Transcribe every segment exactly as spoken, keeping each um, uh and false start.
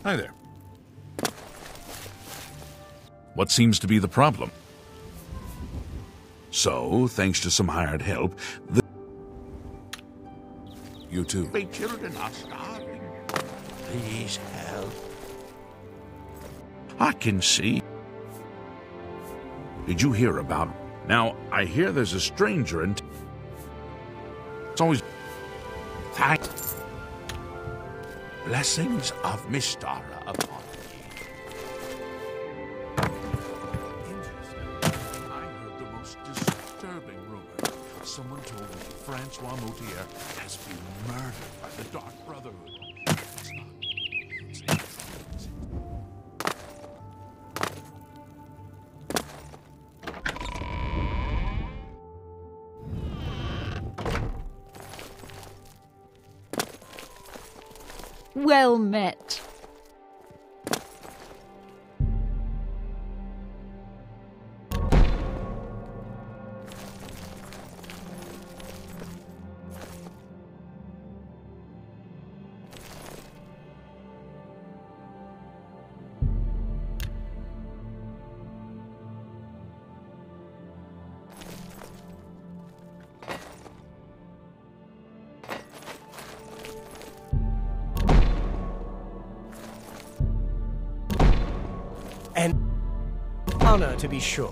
Hi there. What seems to be the problem? So, thanks to some hired help, the... You too. My children are starving. Please help. I can see. Did you hear about... Now, I hear there's a stranger and... It's always... Thank... Blessings of Mystara upon me. Interesting. I heard the most disturbing rumor. Someone told me Francois Moutier has been murdered by the Dark Brotherhood. It's not... It's not... Well met. An honor, to be sure.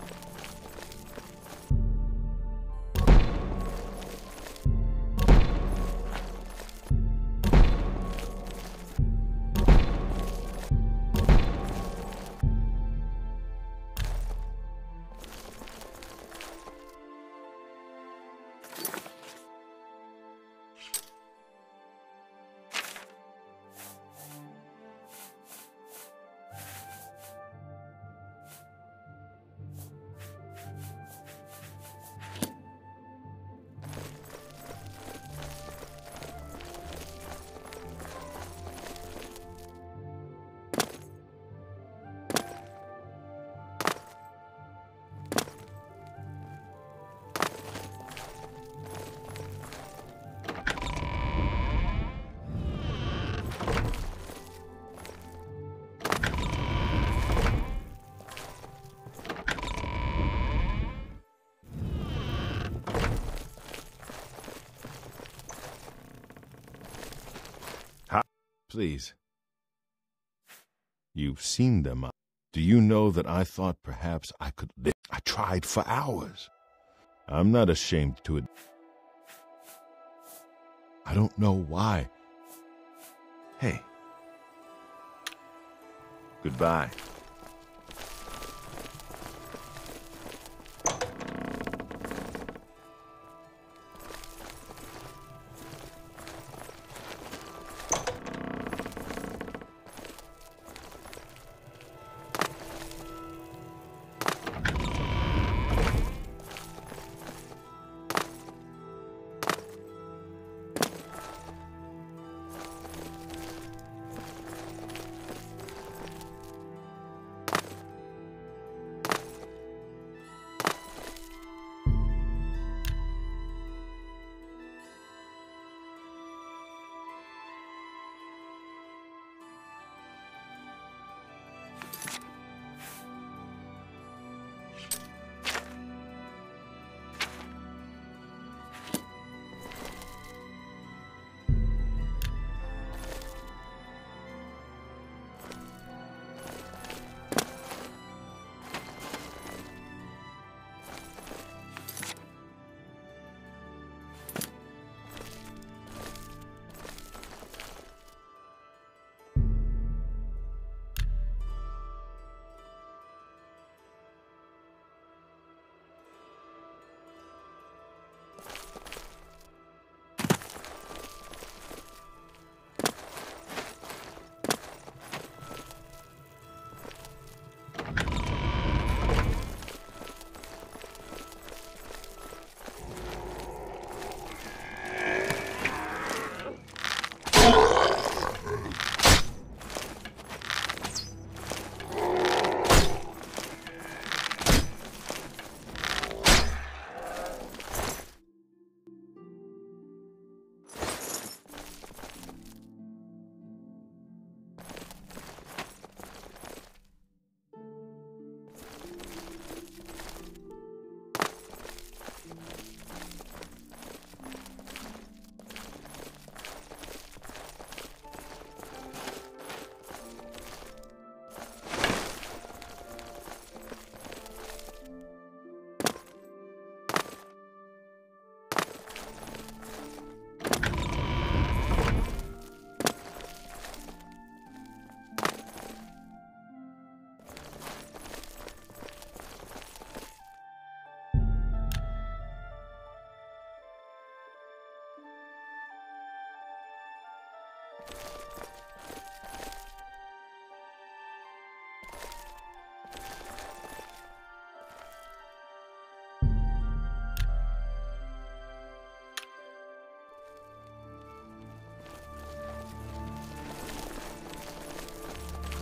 Please. You've seen them. Do you know that I thought perhaps I could live? I tried for hours. I'm not ashamed to it. I don't know why. Hey. Goodbye.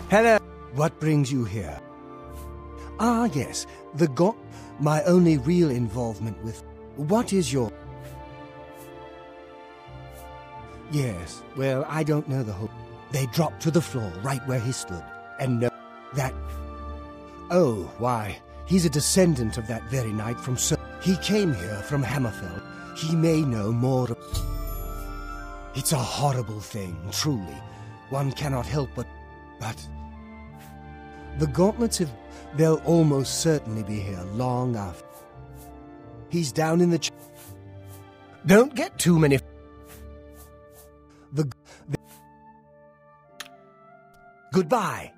Hello. What brings you here? Ah, yes. The go... My only real involvement with... What is your... Yes, well, I don't know the whole... They dropped to the floor right where he stood. And no... That... Oh, why... He's a descendant of that very night from Sir... He came here from Hammerfell. He may know more... It's a horrible thing, truly. One cannot help but... But... The gauntlets have... They'll almost certainly be here long after. He's down in the... Ch Don't get too many... The... the... Goodbye.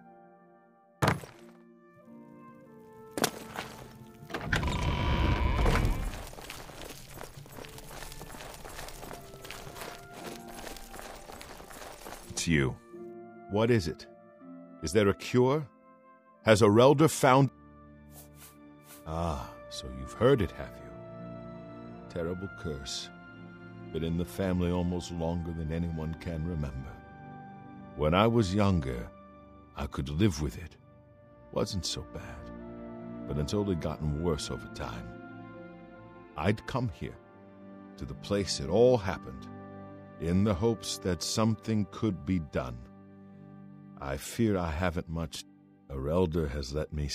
It's you. What is it? Is there a cure? Has Arelder found... Ah, so you've heard it, have you? Terrible curse. Been in the family almost longer than anyone can remember. When I was younger, I could live with it. Wasn't so bad. But it's only gotten worse over time. I'd come here, to the place it all happened, in the hopes that something could be done. I fear I haven't much. Arelder has let me...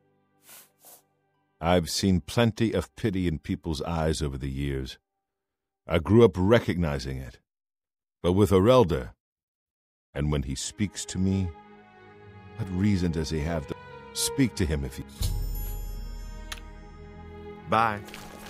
I've seen plenty of pity in people's eyes over the years. I grew up recognizing it. But with Arelder, and when he speaks to me, what reason does he have to speak to him if he... Bye.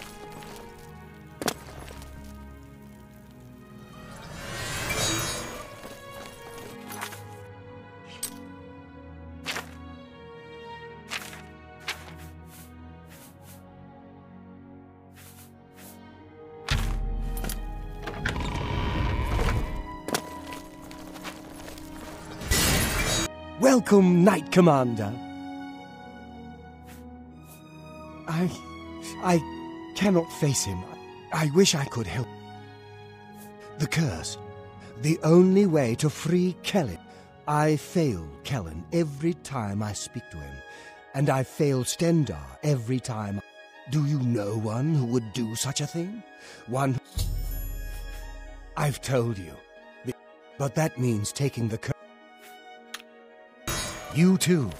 Welcome, Knight Commander. I... I cannot face him. I wish I could help. The curse. The only way to free Kellen. I fail Kellen every time I speak to him. And I fail Stendarr every time. Do you know one who would do such a thing? One who... I've told you. But that means taking the curse. You too.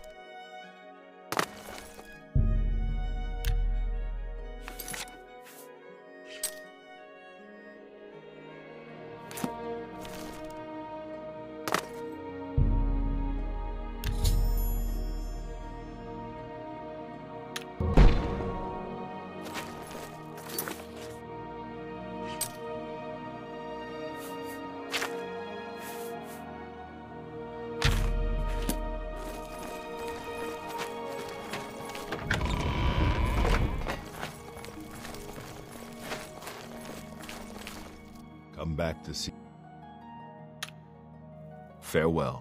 Come back to see. Farewell.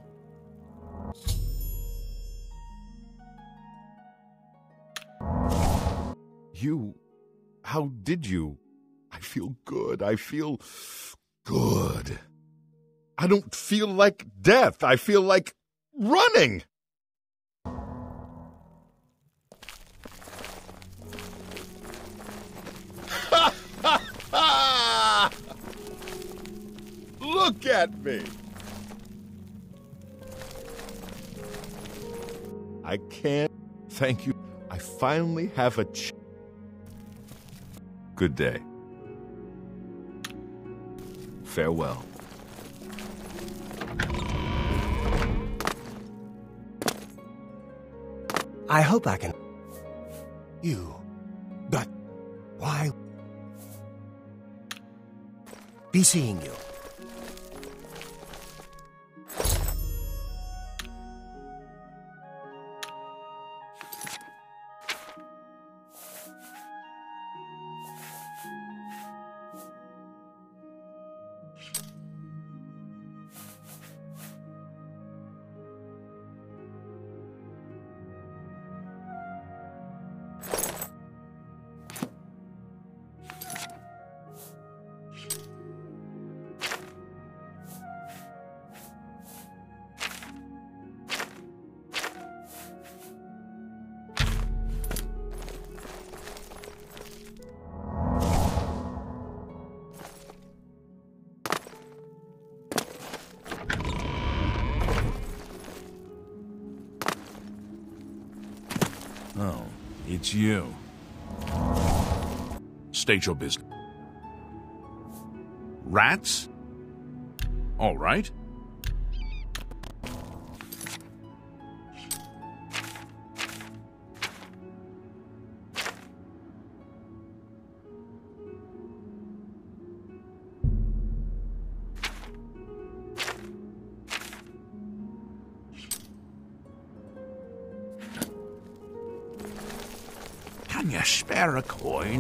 You... How did you? I feel good. I feel good. I don't feel like death. I feel like running. Look at me! I can't thank you. I finally have a ch- Good day. Farewell. I hope I can... You... But... Why... Be seeing you. Oh, it's you. State your business. Rats? All right. Can you spare a coin?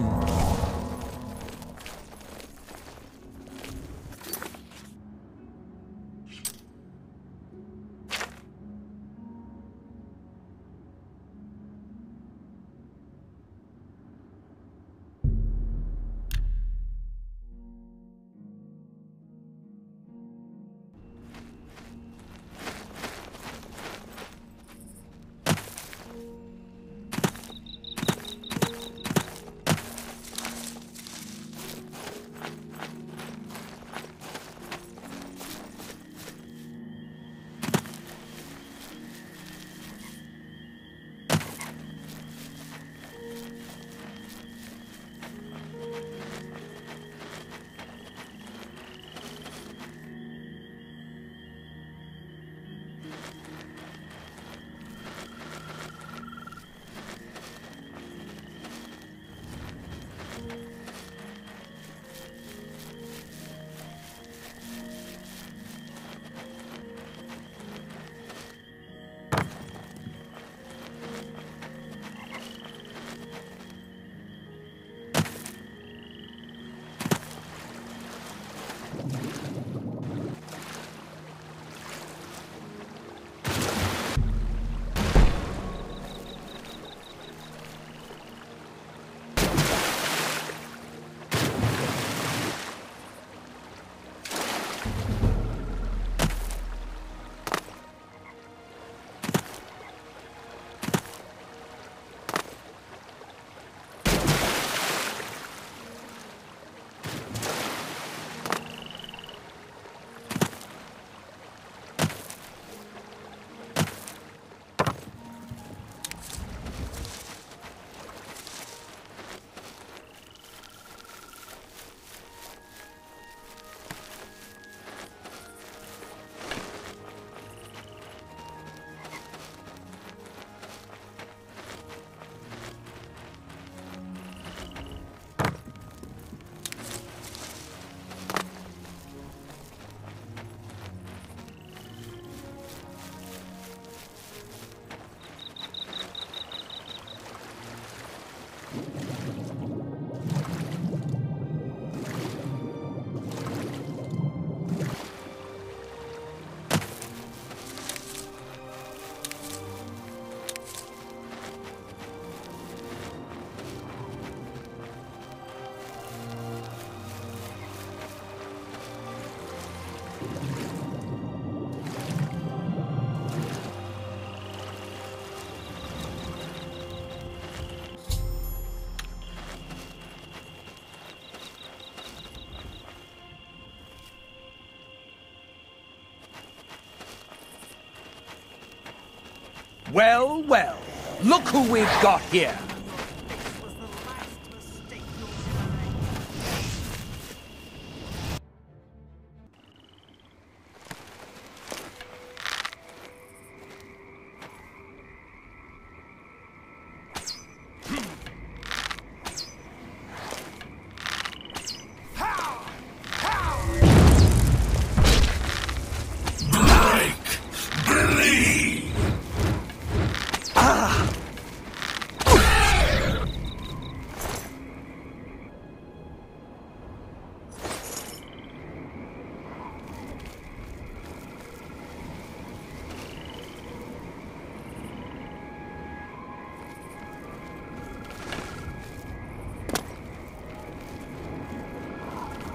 Well, well, look who we've got here.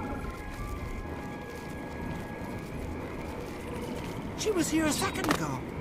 She was here a second ago.